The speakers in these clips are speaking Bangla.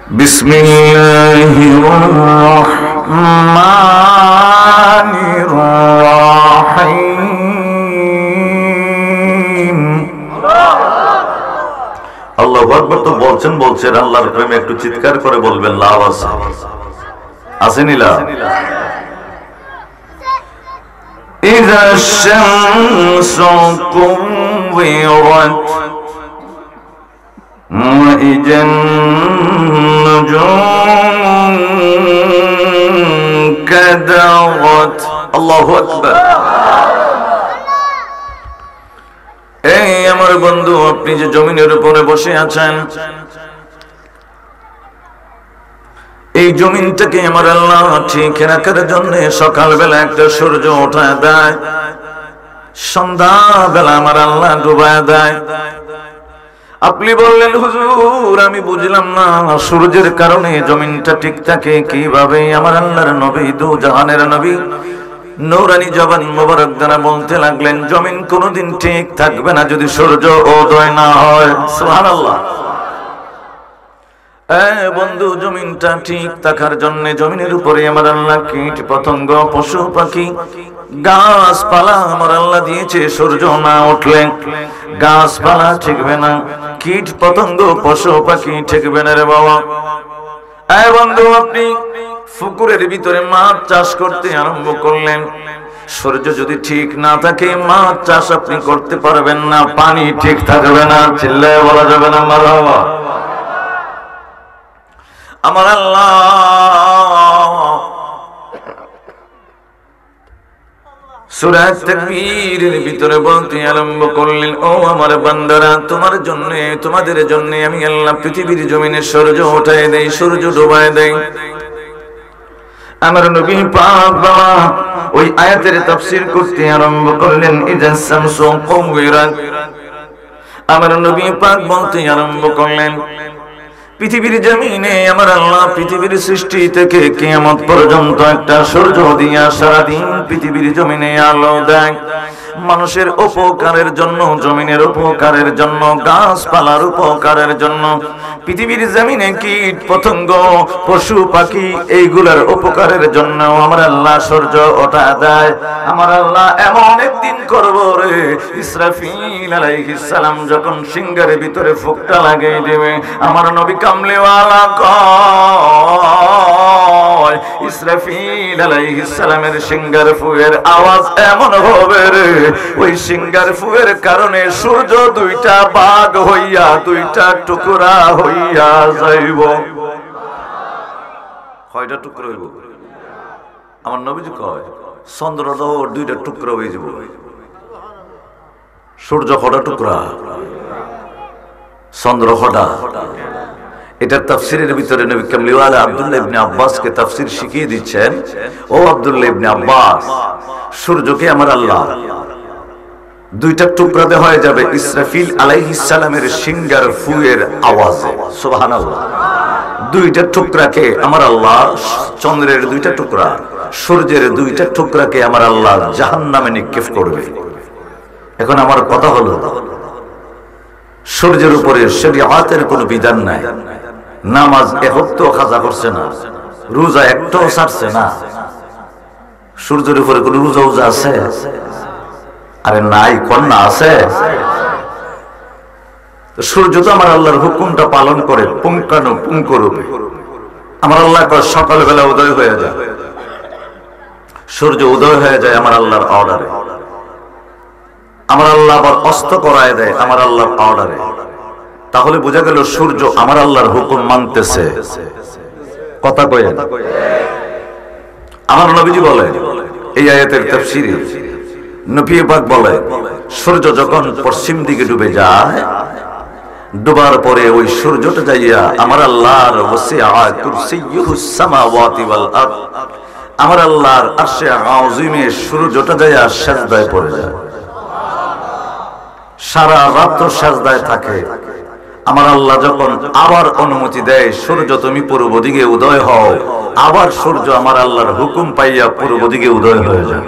বিসমিল্লাহির রহমানির রহিম। আল্লাহু আকবার। তো বলছেন আল্লাহর প্রেমে একটু চিৎকার করে বলবেন লাভ আছে, আসেনি লাভ? ইযা শামসু কুওয়িরাত ওয়া ইযান নুজুমু কাদারাত। আল্লাহু আকবার। এই আমার বন্ধু, আপনি যে জমিনের উপরে বসে আছেন, এই জমিনটাকে আমার আল্লাহ ঠিক রাখার জন্য সকালবেলা একটা সূর্য ওঠায় দেয়, সন্ধ্যাবেলা আমার আল্লাহ ডুবায় দেয়। আপনি বললেন হুজুর আমি বুঝলাম না, সূর্যের কারণে জমিনটা ঠিক থাকে কিভাবে? আমার আল্লাহর নবী, দু জাহানের নবী নূরানি জবান মোবারক দ্বারা বলতে লাগলেন, জমিন কোনোদিন ঠিক থাকবে না যদি সূর্য উদয় না হয়। সুবহানাল্লাহ। বন্ধু, জমিনটা ঠিক থাকার জন্য জমিনের উপরে আমার আল্লাহ কীট পতঙ্গ, পশু পাখি, গাছপালা আমার আল্লাহ দিয়েছে। সূর্য না উঠলে গাছপালা ঠিকবে না, কীট পতঙ্গ, পশু পাখি ঠিকবে না রে বাবা। বন্ধু, আপনি পুকুরের ভিতরে মাছ চাষ করতে আরম্ভ করলেন, সূর্য যদি ঠিক না থাকে মাছ চাষ আপনি করতে পারবেন না, পানি ঠিক থাকবে না। চিল্লায় বলা যাবে না মারহাবা। আমার আল্লাহ সূরা তাকবীরের ভিতরে বলতে আরম্ভ করলেন, ও আমার বান্দারা, তোমার জন্য, তোমাদের জন্য আমি আল্লাহ পৃথিবীর জমিনে সূর্য উঠায় দেই, সূর্য ডুবায় দেই। আমার নবী পাক বাবা ওই আয়াতের তাফসীর করতে আরম্ভ করলেন, ইযা শামসু কুওয়িরাত। আমার নবী পাক বলতে আরম্ভ করলেন, পৃথিবীর জমিনে আমার আল্লাহ পৃথিবীর সৃষ্টি থেকে কিয়ামত পর্যন্ত একটা সূর্য দিয়া সারাদিন পৃথিবীর জমিনে আলো দেয়, মানুষের উপকারের জন্য, জমিনের উপকারের জন্য, গাছপালার উপকারের জন্য, পৃথিবীর জমিনে কীট পতঙ্গ, পশু পাখি এইগুলার উপকারের জন্য আমার আল্লাহ সূর্য ওঠা দেয়। আমার আল্লাহ এমন একদিন করব রে, ইসরাফিল আলাইহিস সালাম যখন সিংহের ভিতরে ফুঁকটা লাগিয়ে দেবে, আমার নবী কামলেওয়ালা কয়, ইসরাফিল আলাইহিস সালামের সিংহের ফুঁয়ের আওয়াজ এমন হবে রে, ওই সিংহের ফুঁয়ের কারণে সূর্য দুইটা ভাগ হইয়া, দুইটা টুকরা হইয়া যাইব। কয়টা টুকরা হইব? আমার নবীজি কয় চন্দ্রটাও দুইটা টুকরা হয়ে যাব। সূর্য কটা টুকরা? চন্দ্র কটা? এটার তাফসীরের ভিতরে নবী কামলিওয়ালা আব্দুল্লাহ ইবনে আব্বাসকে তাফসীর শিখিয়ে দিচ্ছেন, ও আব্দুল্লাহ ইবনে আব্বাস, সূর্যকে আমার আল্লাহ দুইটা টুকরাতে হয়ে যাবে ইসরাফিল আলাইহিস সালামের সিংহের ফুঁয়ের আওয়াজে। সুবহানাল্লাহ। দুইটা টুকরাকে আমার আল্লাহ, চন্দ্রের দুইটা টুকরা, সূর্যের দুইটা টুকরাকে আমার আল্লাহ জাহান্নামে নিক্ষেপ করবে। এখন আমার কথা হলো, সূর্যের উপরে শরীয়তের কোনো বিধান নাই, নামাজ একটাও কাজা করছে না, রোজা একটাও ছাড়ছে না। সূর্যের উপরে কোনো রোজা উজা আছে? আরে নাই, কন্যা আছে? সূর্য তো আমার আল্লাহর হুকুমটা পালন করে পুঙ্খানুপুঙ্খরূপে। আমার আল্লাহ সকালবেলা উদয় হয়ে যায়, সূর্য উদয় হয়ে যায় আমার আল্লাহর অর্ডারে। আমার আল্লাহ আবার অস্ত করায় দেয় আমার আল্লাহর অর্ডারে। তাহলে বোঝা গেল সূর্য আমার আল্লাহর হুকুম মানতেছে। কথা কয়? আমার নবীজি বলে এই আয়াতের তাফসীরে, নবী পাক বলে, সূর্য যখন পশ্চিম দিকে ডুবে যায়, ডুবার পরে ওই সূর্যটা যাইয়া আমার আল্লাহর ওয়াসিআ কুরসিয়ুহুস সামাওয়াতি ওয়াল আরদ, আমার আল্লাহর আরশে আযীমে সূর্যটা যাইয়া সিজদায় পড়ে যায়। সারা রাত সিজদায় থাকে। আমার আল্লাহ যখন আবার অনুমতি দেয়, সূর্য তুমি পূর্ব দিকে উদয় হও, আবার সূর্য আমার আল্লাহর হুকুম পাইয়া পূর্ব দিকে উদয় হয়ে যায়।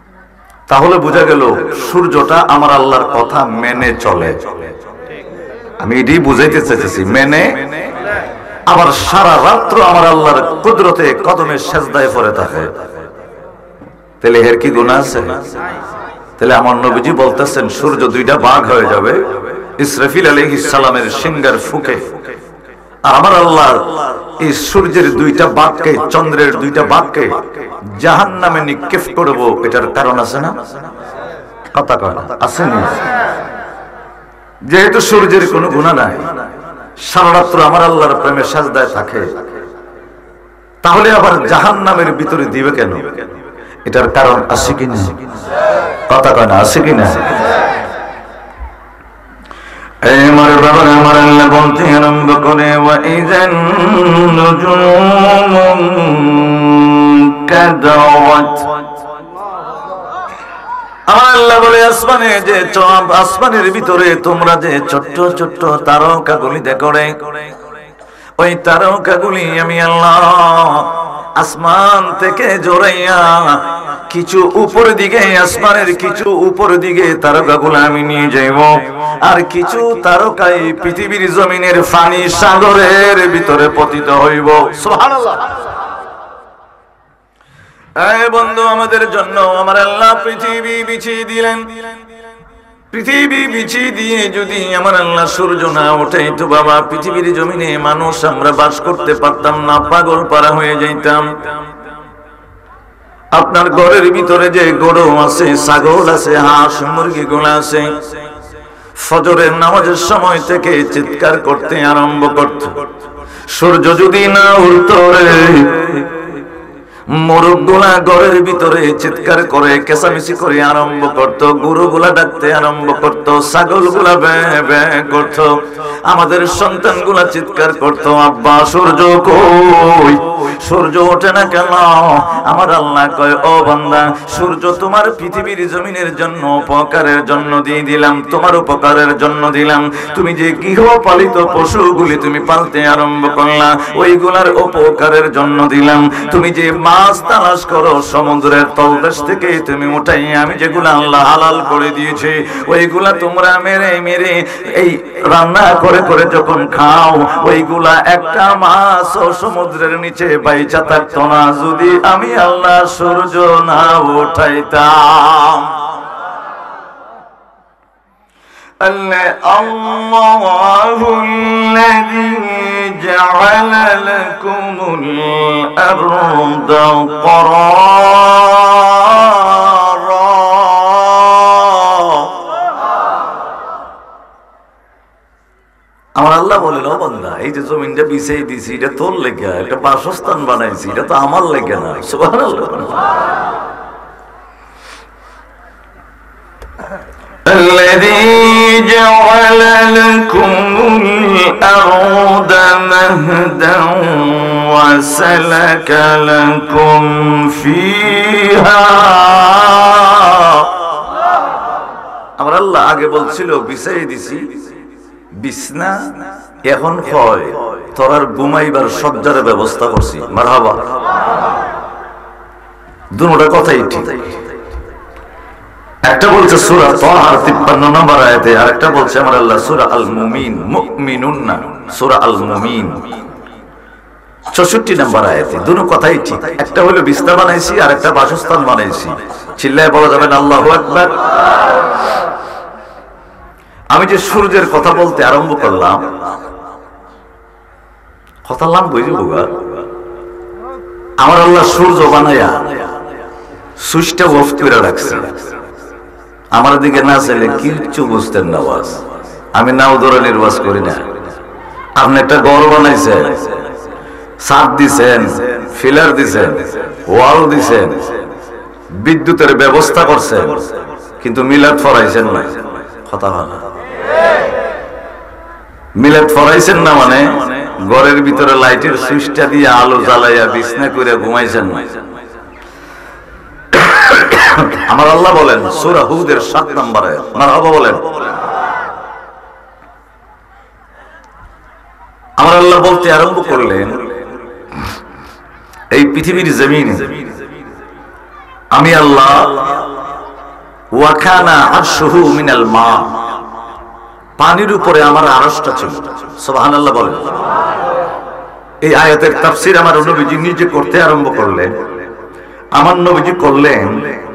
তাহলে বোঝা গেল সূর্যটা আমার আল্লাহর কথা মেনে চলে। আমি এটাই বুঝাইতে চাইতেছি, মেনে আবার সারা রাত্র আমার আল্লাহর কুদরতে কদমে সেজদায় পড়ে থাকে, তাহলে এর কি গুনাহ আছে? তাহলে আমার নবীজি বলতেছেন সূর্য দুইটা ভাগ হয়ে যাবে ইসরাফিল আলাইহিস সালামের সিংহার ফুকে, আর আমার আল্লাহ এই সূর্যের দুইটা ভাগকে, চন্দ্রের দুইটা ভাগকে জাহান্নামে নিক্ষেপ করব। এটার কারণ আছে না? কথা কয় আছে না? যেহেতু সূর্যের কোনো গুনাহ নাই, সারা রাত্র আমার আল্লাহর প্রেমে সাজদায় থাকে, তাহলে আবার জাহান্নামের ভিতরে দিবে কেন? এটার কারণ আছে কিনা? কথা কয় না, আছে কিনা? এই আমার বাবা, আমার আল্লাহ বলতে আরম্ভ করে, ওয়াইযান নুজুম কাদাওয়াত। আল্লাহ বলে আসমানে যে আসমানের ভিতরে তোমরা যে ছোট্ট ছোট্ট তারকাগুলি দেখো রে, ওই তারকাগুলি আমি আল্লাহ আসমান থেকে জোরাইয়া কিছু উপর দিকে, আসমানের কিছু উপর দিকে তারকাগুলো আমি নিয়ে যাইব, আর কিছু তারকাই পৃথিবীর জমিনের পানি সাগরের ভিতরে পতিত হইব। সুবহানাল্লাহ। এই বন্ধু, আমাদের জন্য আমার আল্লাহ পৃথিবী বিছিয়ে দিলেন। পৃথিবী বিছিয়ে দিয়ে যদি আমার আল্লাহ সূর্য না ওঠে তো বাবা পৃথিবীর জমিনে মানুষ আমরা বাস করতে পারতাম না, পাগল পারা হয়ে যাইতাম। আপনার ঘরের ভিতরে যে গরু আছে, ছাগল আছে, হাঁস মুরগি গুলো আছে, ফজরের নামাজের সময় থেকে চিৎকার করতে আরম্ভ করত, সূর্য যদি না উঠতো রে, মোরগগুলা ঘরের ভিতরে চিৎকার করে কেঁচামেচি করে আরম্ভ করত, গরুগুলা ডাকতে আরম্ভ করত, ছাগলগুলা বে বে করত, আমাদের সন্তানগুলা চিৎকার করত, আব্বা সূর্য কই, সূর্য ওঠে না কেন? আমার আল্লাহ কয়, ও বান্দা, সূর্য তোমার পৃথিবীর জমিনের জন্য উপকারের জন্য দিয়ে দিলাম, তোমার উপকারের জন্য দিলাম। তুমি যে গৃহপালিত পশুগুলি তুমি পালতে আরম্ভ করলা, ওইগুলার উপকারের জন্য দিলাম। তুমি যে মাছ তালাশ করো সমুদ্রের তলদেশ থেকে তুমি উঠাই, আমি যেগুলা আল্লাহ হালাল করে দিয়েছি ওইগুলা তোমরা মেরে মেরে এই রান্না করে করে যখন খাও, ওইগুলা একটা মাছ ও সমুদ্রের নিচে বাইচা থাকতো না যদি আমি আল্লাহ সূর্য না উঠাইতাম। আল্লাহুল্লাযী জাআলা লাকুমুল আরদা ক্বারারা। আমার আল্লাহ বলেন, ও বান্দা, এই যে জমিনটা বিছিয়ে দিছি এটা তোর লেগে, একটা বাসস্থান বানাইছি, এটা তো আমার লেগে না। সুবহানাল্লাহ। الذي جعل لكم الأرض مهدا وسلك لكم فيها। আমার আল্লাহ আগে বলছিল বিছাই দিছি বিছনা, এখন কয় তোর ঘুমাইবার সজ্জার ব্যবস্থা করছি। মারহাবা। দুটোটা কথাই ঠিক। একটা বলছে সূরা তাহা 53 নম্বর আয়াতে, আর একটা বলছে আমার আল্লাহ সূরা আল মুমিন, মুমিনুন না, সূরা আল মুমিন 64 নম্বর আয়াতে। দুটো কথাই ঠিক। একটা হলো বিছনা বানাইছি, আর একটা বাসস্থান বানাইছি। চিল্লায় বলা যাবে না আল্লাহু আকবার? আমি যে সূর্যের কথা বলতে আরম্ভ করলাম, কথা লাম বুঝবো গা, আমার আল্লাহ সূর্য বানায়া সুইচটা অফ করে রাখছে। আমার দিকে না চাইলে কিচ্ছু বুঝতেন না। ওয়াজ আমি নাও ধরে নির্বাচ করি না। আপনি একটা ঘর বানাইছেন, ছাদ দিছেন, ফিলার দিছেন, ওয়াল দিছেন, বিদ্যুতের ব্যবস্থা করছেন, কিন্তু মিলাদ ফরাইছেন না। কথা হয় না? মিলাদ ফরাইছেন না মানে ঘরের ভিতরে লাইটের সুইচটা দিয়ে আলো জ্বালাইয়া বিছনা করে ঘুমাইছেন না। আমার আল্লাহ বলেন সূরা হুদের 7 নম্বরে, মারহাবা বলেন। আমার আল্লাহ বলতে আরম্ভ করলেন, এই পৃথিবীর জমিন আমি আল্লাহ ওয়া কানা আরশুহু মিনাল মা, পানির উপরে আমার আরশটা ছিল। সুবহানাল্লাহ বলেন। এই আয়াতের তাফসীর আমার নবীজি নিজে করতে আরম্ভ করলেন। আমার নবীজি করলেন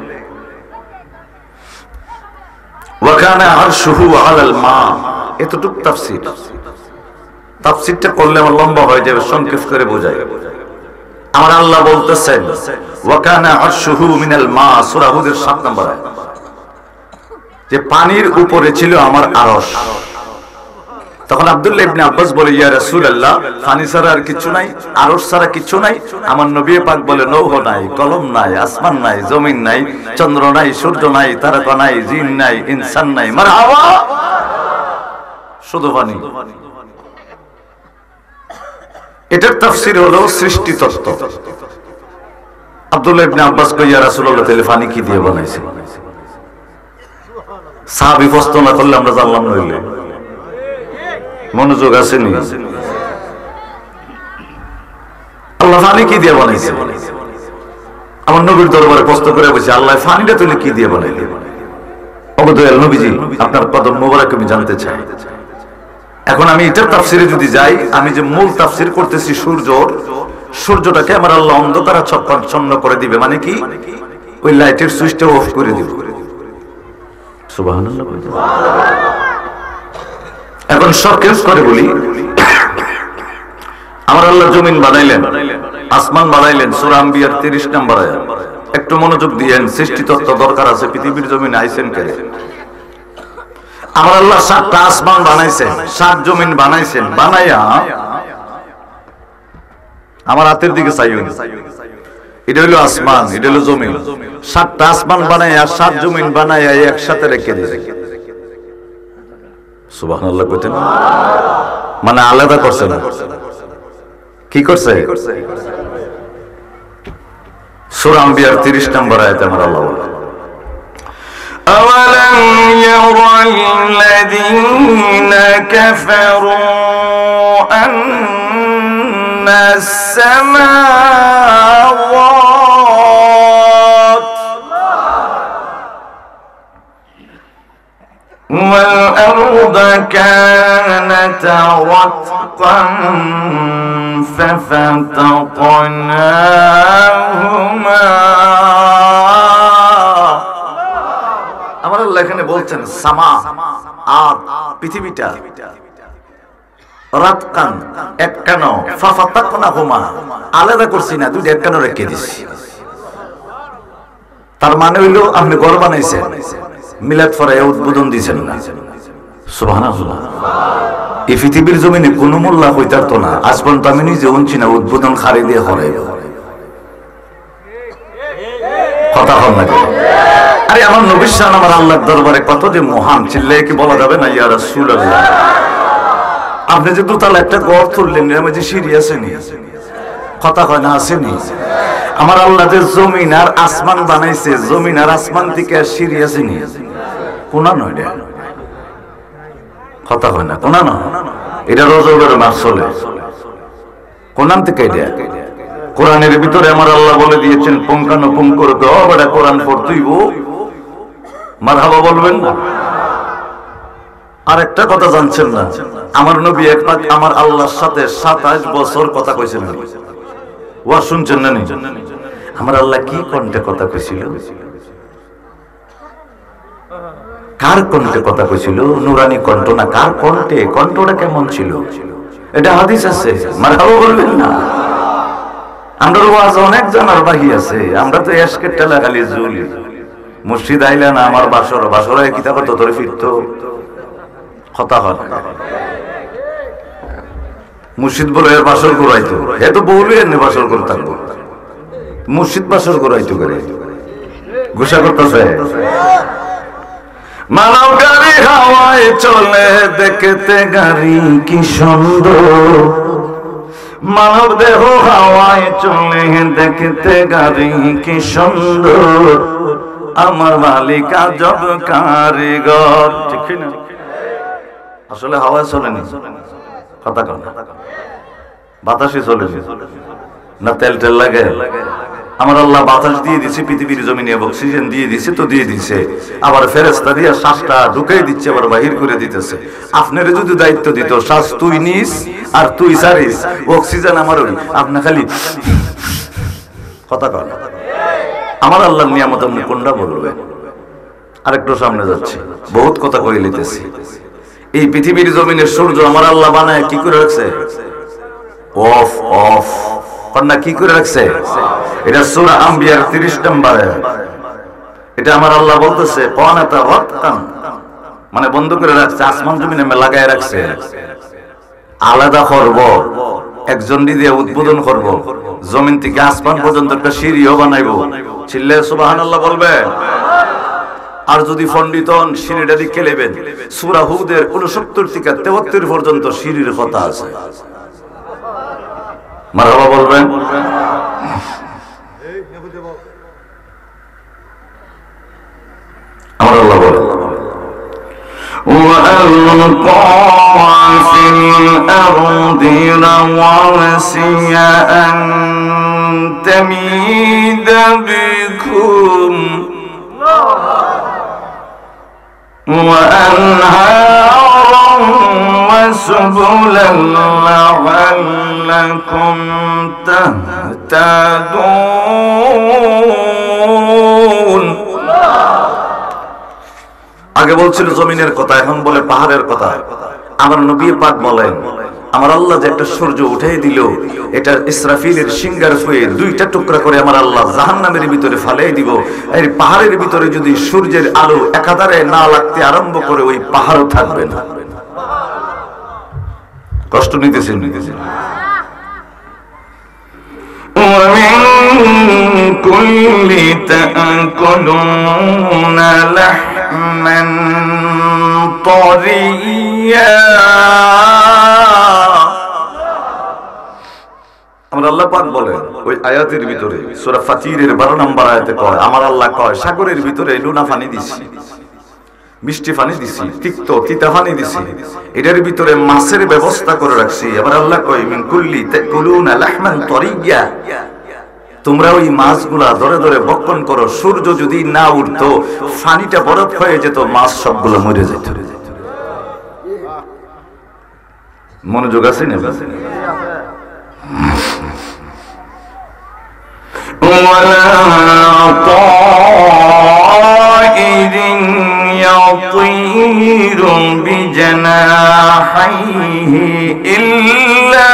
ওয়া কানা আরশুহু আলাল মা, এতটুকু তাফসীর। তাফসীরটা করলে আমার লম্বা হয়ে যাবে, সংক্ষেপ করে বোঝাই। আমার আল্লাহ বলতেছেন ওয়া কানা আরশুহু মিনাল মা, সূরা হুদের 7 নম্বর আয়াত, যে পানির উপরে ছিল আমার আরশ। তখন আব্দুল্লাহ ইবনে আব্বাস বলে, ইয়া রাসূলুল্লাহ, পানি ছাড়া আর কিছু নাই, আরশ ছাড়া কিছু নাই? আমার নবী পাক বলে, নৌহ নাই, কলম নাই, আসমান নাই, জমিন নাই, চন্দ্র নাই, সূর্য নাই, তারকা নাই, জিন নাই, ইনসান নাই, মারহাবা, শুধু পানি। এটার তাফসীর হলো সৃষ্টি তত্ত্ব। আব্দুল্লাহ ইবনে আব্বাস কই, ইয়া রাসূলুল্লাহ, তাহলে পানি কি দিয়ে বানাইছে? সাহাবী প্রশ্ন না করলে আমরা জানলাম নইলে। মনোযোগ আসেনি? আল্লাহ পানি কি দিয়ে বানাইছে? আমার নবীর দরবারে প্রশ্ন করে বলছে, আল্লাহ পানিটা তুলে কি দিয়ে বানাইলে? ওগো দয়াল নবীজি, আপনার কদম মোবারক আমি জানতে চাই। এখন আমি এটার তাফসীরে যদি যাই, আমি যে মূল তাফসীর করতেছি সূর্যটাকে আমার আল্লাহ অন্ধকার ছন্ন করে দিবে, মানে কি? ওই লাইটের সুইচটা অফ করে দিবে। সুবহানাল্লাহ। এখন সংক্ষেপ করে বলি, আমার আল্লাহ জমিন বানাইলেন, আসমান বানাইলেন, সূরা আম্বিয়ার 30 নম্বর আয়াত। একটু মনোযোগ দিয়েন, সৃষ্টি তত্ত্ব দরকার আছে। পৃথিবীর জমিনে আইছেন কে? আমার আল্লাহ 7টা আসমান বানাইছেন, 7 জমিন বানাইছেন। বানাইয়া আমার হাতের দিকে চাইবেন, এটা হলো আসমান, এটা হলো জমিন। 7টা আসমান বানাইয়া 7 জমিন বানাইয়া একসাথে রেখে দিয়েছে। সুবহানাল্লাহ কইতেন, মানে আলাদা করছে না। কি করছে? সূরা আম্বিয়ার 30 নম্বর আয়াতে আমার আল্লাহ বলে, আওয়ালাম ইয়ারাল্লাযীনা কাফারু আন্নাস সামাওয়াত والأرض كانتا رتقا ففتقناهما। আমার আল্লাহ এখানে বলছেন সামা আর পৃথিবীটা রাতকান, এক কানো, ফাফাতাকনাহুমা, আলাদা করছি না, দুইটা এক কানো রেখে দিছি। তার মানে হইলো আপনি ঘর বানাইছেন, মিলাদ ফরায়ে উদ্বোধন দিয়েছেন না। সুবহানাল্লাহ। এই পৃথিবীর জমিনে কোন মোল্লা হইতার তো না, আজ পর্যন্ত আমি নিজে উনছি না উদ্বোধন খারি দিয়ে হরাইব। কথা হল না? আরে আমার নবীর শান আমার আল্লাহর দরবারে কত যে মহান, চিল্লায়ে কি বলা যাবে না? ইয়া রাসূলুল্লাহ, আপনি যে দুতলা একটা ঘর তুললেন, এর মধ্যে সিঁড়ি আসেনি? কথা হয় না? আসেনি? আমার আল্লাহ যে জমিন আর আসমান বানাইছে, জমিন আর আসমান থেকে সিঁড়ি আসেনি? কোনা নয়, কথা হয় না? কোনা নয়, এটা রজবের মাস চলে। কোনান থেকে এটা কোরআনের ভিতরে আমার আল্লাহ বলে দিয়েছেন পুঙ্খানুপুঙ্খ রূপে, ও বেটা কোরআন পড়তেইব, মারহাবা বলবেন না? আর একটা কথা জানছেন না, আমার নবী একবার আমার আল্লাহর সাথে 27 বছর কথা কইছেন। ওয়া শুনছেন না? আমার আল্লাহ কি কণ্ঠে কথা কইছিল? কার কণ্ঠে কথা কইছিল? নুরানি কণ্ঠ না, কার কণ্ঠে? কণ্ঠটা কেমন ছিল? এটা হাদিস আছে, মারহাবা বলবেন না? আমরা ওয়াজ অনেক জানার বাকি আছে, আমরা তো এশকের টেলা খালি ঝুলি। মসজিদ আইলা না আমার বাসরায় কিতাব তো ধরে ফিরতো। কথা হয় মুর্শিদ বলে এর বাসর করাইতো, এ তো বউলি এনে বাসর করে থাকবো, মুর্শিদ বাসর করাইতো করে ঘোষা করতেছে। মানব গাড়ি হাওয়ায় চলে, দেখতে গাড়ি কি সুন্দর, মানব দেহ হাওয়ায় চলে, দেখতে গাড়ি কি সুন্দর, আমার মালিক আজব কারিগর। ঠিক না? আসলে হাওয়ায় চলেনি, কথা কন, বাতাসে চলে না, তেল টেল লাগে। আমার আল্লাহ বাতাস দিয়ে দিছে, পৃথিবীর জমিনে অক্সিজেন দিয়ে দিছে, তো দিয়ে দিছে, আবার ফেরেশতা দিয়ে শ্বাসটা ঢুকাই দিচ্ছে, আবার বাহির করে দিতেছে। আপনার যদি দায়িত্ব দিত, শ্বাস তুই নিস আর তুই সারিস, অক্সিজেন আমার ওই, আপনি খালি কথা কন। আমার আল্লাহর নিয়ামত আপনি কোনটা বলবেন? আরেকটু সামনে যাচ্ছে, বহুত কথা কই লিতেছি। এই পৃথিবীর জমিনের সূর্য আমার আল্লাহ বানায় কি করে রাখছে? অফ অফ কন্যা কি করে রাখছে? এটা সূরা আম্বিয়ার 30 নম্বরে এটা আমার আল্লাহ বলতেছে, কানাতা ওয়াক্তান, মানে বন্ধ করে রাখছে, আসমান জমিনে লাগায় রাখছে। আলাদা করব, একজন দিয়ে উদ্বোধন করব, জমিন থেকে আসমান পর্যন্ত একটা সিঁড়িও বানাইবো। চিল্লে সুবহানাল্লাহ বলবে। আর যদি পণ্ডিতন সিঁড়িটা দিকে লেবেন, সূরা হুদের 69 থেকে 73 পর্যন্ত সিঁড়ির কথা আছে। মারহাবা বলবেন। আমার আল্লাহ বলে, وَأَلْقَى فِي الْأَرْضِ رَوَاسِيَ أَن تَمِيدَ بِكُمْ وَأَنْهَارًا وَسُبُلًا لَعَلَّكُمْ تَهْتَدُونَ। আগে বলছিল জমিনের কথা, এখন বলে পাহাড়ের কথা। আমার নবী পাক বলেন, আমার আল্লাহ যে একটা সূর্য উঠাই দিল, এটা ইসরাফিলের সিংহার হয়ে 2টা টুকরা করে আমার আল্লাহ জাহান্নামের ভিতরে ফালাই দিব। এই পাহাড়ের ভিতরে যদি সূর্যের আলো একাধারে না লাগতে আরম্ভ করে, ওই পাহাড়ও থাকবে না। কষ্ট নিতেছেন? وَمِن كُلِّ تَأْكُلُونَ لَحْمًا طَرِيًّا। আমার আল্লাহ পাক বলেন ওই আয়াতের ভিতরে, সূরা ফাতিরের 12 নম্বর আয়াতে কয়, আমার আল্লাহ কয়, সাগরের ভিতরে লুনা পানি দিছি, মিষ্টি পানি দিছি, তিক্ত তিতা পানি দিছি, এটার ভিতরে মাছের ব্যবস্থা করে রাখছি। আবার আল্লাহ কয়, মিন কুল্লি তাকুলুনা লাহমান তারিয়া, তোমরা ওই মাছগুলা ধরে ধরে ভক্ষণ করো। সূর্য যদি না উঠতো, পানিটা বরফ হয়ে যেত, মাছ সবগুলো মরে যেত। মনোযোগ আছে না? ولا طائر يطير بجناحيه إلا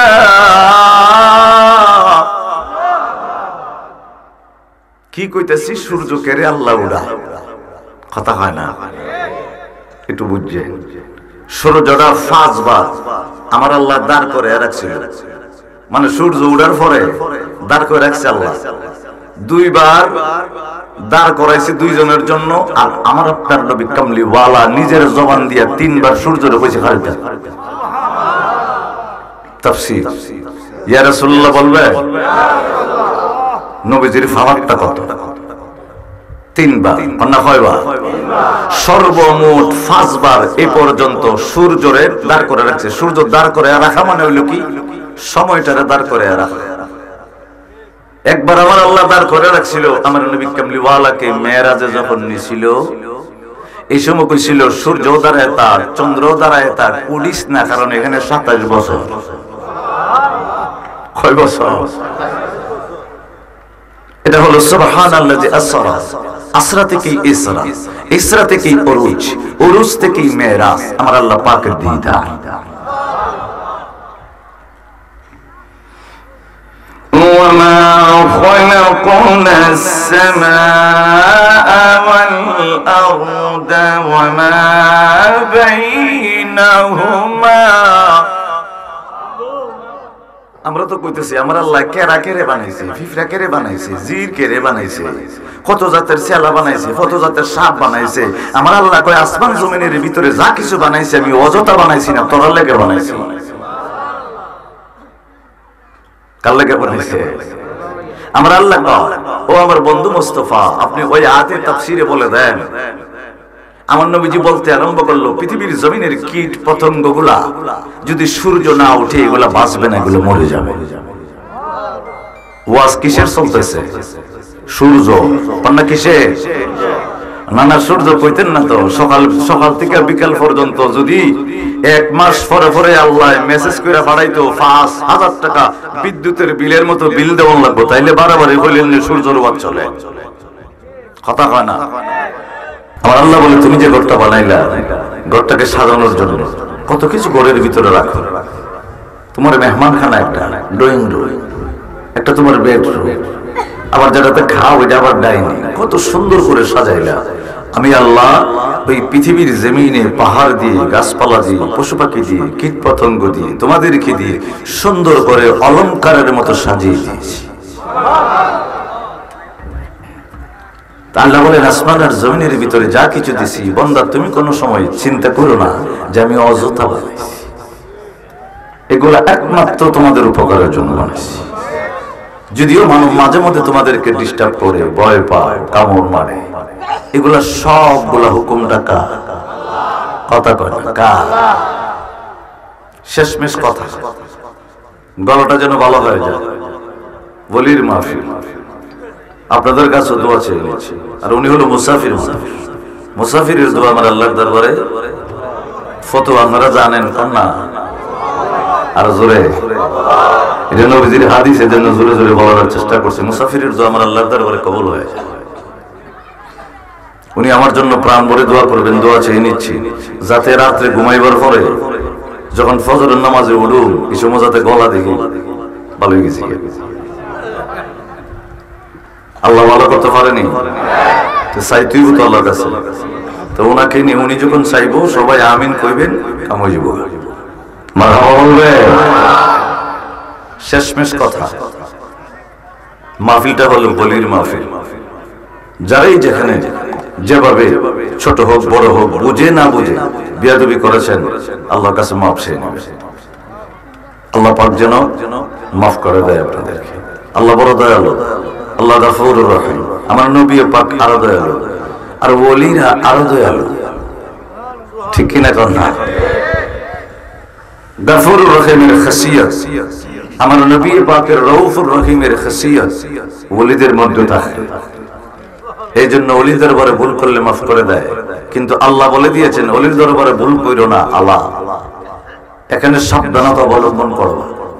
কি কইতেছি, সূর্য কেড়ে আল্লাহ উড়ায়, কথা হয় না, একটু বুঝছেন? সূর্যটা 5 বার আমার আল্লাহ দাঁড় করে রাখছিল, মানে সূর্য উড়ার পরে দাঁড় করে রাখছে আল্লাহ। 2 বার দাঁড় করাইছে 2 জনের জন্য, আর আমার আপনার নবী কামলি ওয়ালা নিজের জবান দিয়া 3 বার সূর্যের কইছে খালিদা। তাফসীর ইয়া রাসূলুল্লাহ বলবে, নবীজির ফাওয়াতটা কত? 3 বার না 6 বার? সর্বমোট 5 বার এ পর্যন্ত সূর্যরে দাঁড় করে রাখছে। সূর্য দাঁড় করে রাখা মানে হইল কি? সময়টারে দাঁড় করে রাখা। একবার আমার আল্লাহ দাঁড় করে রাখছিল আমার নবী কামলি ওয়ালাকে মেরাজে যখন নিছিল, এই সময় কইছিল সূর্য দাঁড়ায় তার, চন্দ্র দাঁড়ায় তার, উড়িস না, কারণ এখানে 27 বছর। কয় বছর? এটা হলো সুবহানাল্লাযী আসরা, আসরা থেকে ইসরা, ইসরা থেকে উরুজ, উরুজ থেকে মেরাজ, আমার আল্লাহ পাকের দিদার। وما خلقنا السماء والأرض وما بينهما। আমরা তো কইতেছি আমার আল্লাহ কেরা কেরে বানাইছে, ফিফরা কেরে বানাইছে, জির কেরে বানাইছে, কত জাতের ছেলা বানাইছে, কত জাতের সাপ বানাইছে। আমার আল্লাহ কয় আসমান জমিনের ভিতরে যা কিছু বানাইছে আমি অযথা বানাইছি না, তোর লেগে বানাইছি। কার লেগে বানাইছে? আমার আল্লাহ কয়, ও আমার বন্ধু মুস্তাফা, আপনি ওই আয়াতের তাফসীরে বলে দেন। আমার নবীজি বলতে আরম্ভ করলো, পৃথিবীর জমিনের কীট পতঙ্গগুলা যদি সূর্য না উঠে এগুলা বাঁচবে না, এগুলো মরে যাবে। ওয়াজ কিসের চলতেছে? সূর্য পান্না কিসে নানা সূর্য কইতেন না তো সকাল সকাল থেকে বিকাল পর্যন্ত যদি 1 মাস পরে পরে আল্লাহ মেসেজ করে পাঠাইতো 5000 টাকা বিদ্যুতের বিলের মতো বিল দেওয়ান লাগবে, তাইলে বারবার বললেন যে সূর্যের বাদ চলে কথা কয় না। আমার আল্লাহ বলে তুমি যে ঘরটা বানাইলা ঘরটাকে সাজানোর জন্য কত কিছু ঘরের ভিতরে রাখো, তোমার মেহমানখানা একটা, ড্রয়িং রুম একটা, তোমার বেডরুম, আবার যেটাতে খাও ওইটা আবার ডাইনিং, কত সুন্দর করে সাজাইলা। আমি আল্লাহ ওই পৃথিবীর জমিনে পাহাড় দিয়ে, গাছপালা দিয়ে, পশু পাখি দিয়ে, কীট পতঙ্গ দিয়ে, তোমাদেরকে দিয়ে সুন্দর করে অলংকারের মতো সাজিয়ে দিয়েছি। আল্লাহ বলেন আসমান আর জমিনের ভিতরে যা কিছু দিছি বান্দা তুমি কোনো সময় চিন্তা করো না যে আমি অযথা বানাইছি, এগুলা একমাত্র তোমাদের উপকারের জন্য বানাইছি। যদিও মানব মাঝে মধ্যে তোমাদেরকে ডিস্টার্ব করে, ভয় পায়, কামড় মারে, এগুলা সবগুলা হুকুমটা কার? কথা কয় না কার? শেষমেশ কথা গলাটা যেন ভালো হয়ে যায়। বলির মাহফিল আপনাদের কাছে দোয়া চেয়ে নিয়েছি, আর উনি হলো মুসাফির। মুসাফিরের দোয়া আমার আল্লাহর দরবারে ফতোয়া আপনারা জানেন না, আর জোরে এটা নবীজির হাদিস, এজন্য জোরে জোরে বলার চেষ্টা করছে। মুসাফিরের দোয়া আমার আল্লাহর দরবারে কবুল হয়ে যায়। উনি আমার জন্য প্রাণ ভরে দোয়া করবেন, দোয়া চেয়ে নিচ্ছি যাতে রাত্রে ঘুমাইবার পরে যখন ফজরের নামাজে উঠুন এই সময় যাতে গলা দেখি ভালো হয়ে গেছি। আল্লাহ ভালো করতে পারেনি তো চাইতেই তো আল্লাহর কাছে, তো ওনাকে নিয়ে উনি যখন চাইবো সবাই আমিন কইবেন, কাম হয়ে যাবো। মারহাবা বলবে। শেষমেশ কথা, মাহফিলটা হলো বলির মাহফিল। যারাই যেখানে যেভাবে ছোট হোক বড় হোক, বুঝে না বুঝে বিয়াদবি করেছেন আল্লাহর কাছে মাফ চেয়ে নেবেন। আল্লাহ পাক যেন মাফ করে দেয় আপনাদেরকে। আল্লাহ বড় দয়ালু, আল্লাহ গফুরুর রহিম। আমার নবী পাক আরো দয়ালু, আর ওলিরা আরো দয়ালু, ঠিক কিনা কর না? গফুরুর রহিমের খাসিয়ত, আমার নবী পাকের রউফুর রহিমের খাসিয়ত ওলিদের মধ্যে থাকে। এই জন্য ওলির দরবারে ভুল করলে মাফ করে দেয়, কিন্তু আল্লাহ বলে দিয়েছেন ওলির দরবারে ভুল কইরো না। আল্লাহ এখানে সাবধানতা অবলম্বন করো,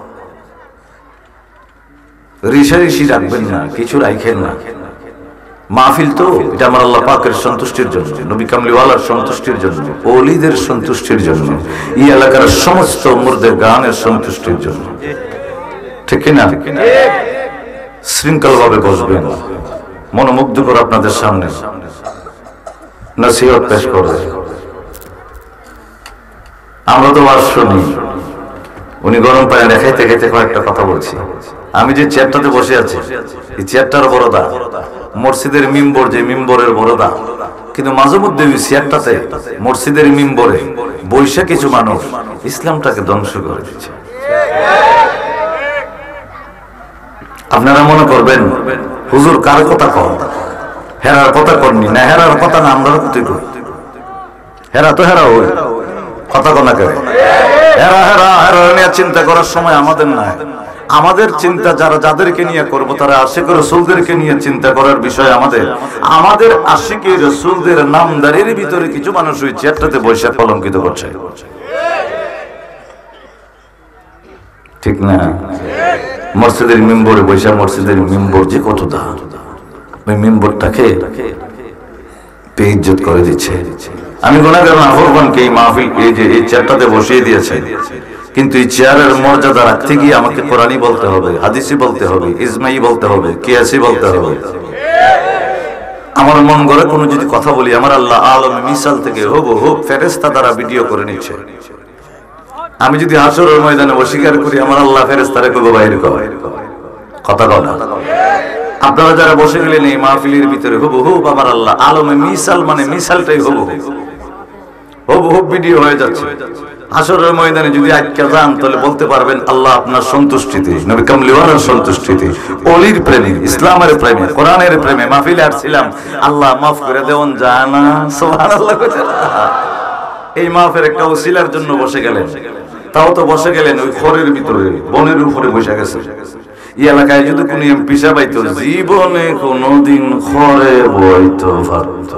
ঋষি রাখবেন না, কিছু রাখেন না। মাহফিল তো এটা আমার আল্লাহ পাকের সন্তুষ্টির জন্য, নবী কামলিওয়ালার সন্তুষ্টির জন্য, ওলিদের সন্তুষ্টির জন্য, এই এলাকার সমস্ত মুর্দের গানের সন্তুষ্টির জন্য, ঠিক না? শৃঙ্খল ভাবে বসবেন, মনোমুগ্ধ করে আপনাদের সামনে নসিহত পেশ করবে। আমরা তো আর শুনি, উনি গরম পায়ে খাইতে খাইতে কয়েকটা কথা বলছি। আমি যে চেয়ারটাতে বসে আছি এই চেয়ারটার বড়দা, মসজিদের মিম্বর যে মিম্বরের বড়দা, কিন্তু মাঝে মধ্যে ওই চেয়ারটাতে মসজিদের মিম্বরে বৈশা কিছু মানুষ ইসলামটাকে ধ্বংস করে দিচ্ছে। আপনারা মনে করবেন হুজুর কার কথা কন, হেরার কথা করনি না, হেরার কথা না আমরা কোথায় করি, হেরা তো হেরা ওই কথা কনা কে হেরা হেরা হেরা নিয়ে চিন্তা করার সময় আমাদের নাই। আমাদের চিন্তা যাদেরকে নিয়ে করবো তারা আশিক রাসূলদেরকে নিয়ে চিন্তা করার বিষয় আমাদের। আমাদের আশিক রাসূলদের নামদারির ভিতরে কিছু মানুষ ওই চেয়ারটাতে বৈশাখ কলঙ্কিত করছে, ঠিক না? মসজিদের মেম্বরে বৈশাখ, মসজিদের মেম্বর যে কত দাম, ওই মেম্বরটাকে বেইজ্জত করে দিচ্ছে। আমি গুনাহগার নাফরমানকে এই মাহফিল এই যে এই চেয়ারটাতে বসিয়ে দিয়েছে, কিন্তু এই চেয়ারের মর্যাদা রাখতে গিয়ে আমাকে কোরআনী বলতে হবে, হাদিসি বলতে হবে, ইজমাই বলতে হবে, কিয়াসি বলতে হবে। আমার মন গড়ে কোনো যদি কথা বলি, আমার আল্লাহ আলমে মিসাল থেকে হুবহু ফেরেশতা দ্বারা ভিডিও করে নিচ্ছে। আমি যদি হাসরের ময়দানে অস্বীকার করি, আমার আল্লাহ ফেরেশতারে কইবো বাইরে কয় কথা কথা। আপনারা যারা বসে গেলেন এই মাহফিলের ভিতরে হুবহু আমার আল্লাহ আলমে মিসাল, মানে মিসালটাই হুবহু হুবহু ভিডিও হয়ে যাচ্ছে। হাসরের ময়দানে যদি আটকে যান তাহলে বলতে পারবেন আল্লাহ আপনার সন্তুষ্টিতে, নবী কামলিওয়ালার সন্তুষ্টিতে, ওলির প্রেমে, ইসলামের প্রেমে, কোরআনের প্রেমে মাহফিলে আসছিলাম, আল্লাহ মাফ করে দেওয়ান যায় না। সুবহানাল্লাহ। এই মাহফিলের একটা ওসিলার জন্য বসে গেলেন, তাও তো বসে গেলেন ওই খড়ের ভিতরে, বনের উপরে বসে গেছে। এই এলাকায় যদি কোন এমপি সাহেব আইতো জীবনে কোনদিন ঘরে বইতো পারত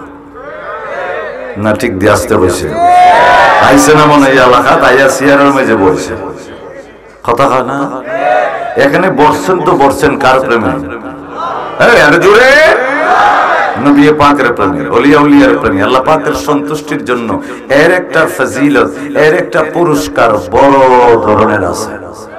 না। ঠিক দিয়ে আসতে বসে আইসে না মনে হয় এলাকা তাইয়া চেয়ারের মেঝে বসে কথা হয় না। এখানে বসছেন তো বসছেন কার প্রেমে? জোরে নবী পাকের প্রেমে, ওলিয়া উলিয়ার প্রেমে, আল্লাহ পাকের সন্তুষ্টির জন্য এর একটা ফজিলত, এর একটা পুরস্কার বড় ধরনের আছে।